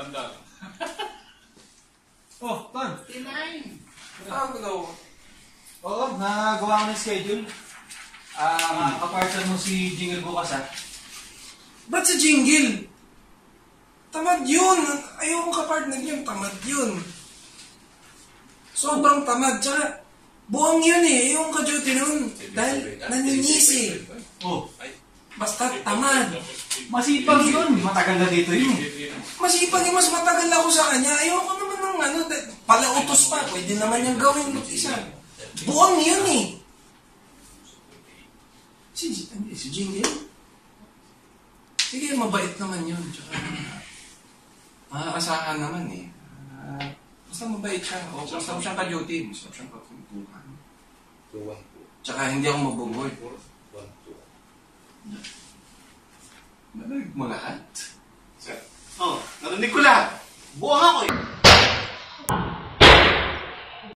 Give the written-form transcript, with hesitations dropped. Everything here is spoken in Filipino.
Bandar. Oh, Ton. Tinayin. Tawag daw. Oo, nagawa ko ng schedule. Kapartner mo si Jingle bukas, ha? Ba't si Jingle? Tamad yun. Ayoko ka-partner yun. Tamad yun. Sobrang tamad. Tsaka, buwang yun eh. Yung ka-duty nun. Dahil naninisi. Oh, Basta tamad. masipag yun. Matagal na dito yun. Masipag yung mas matagal ako sa kanya. Ayoko naman ng ano. Palautos pa. Pwede naman yung gawin. Isa. Buwang yun eh. Si Jingle? Sige, mabait naman yun. Tsaka, makakasahan naman eh. Basta mabait siya. O, basta siyang ka-duty. Basta siyang kakuntuhan. Tsaka hindi ako mabuboy. Narinig mo lahat? Oo, narinig ko lahat. Buwang ako eh.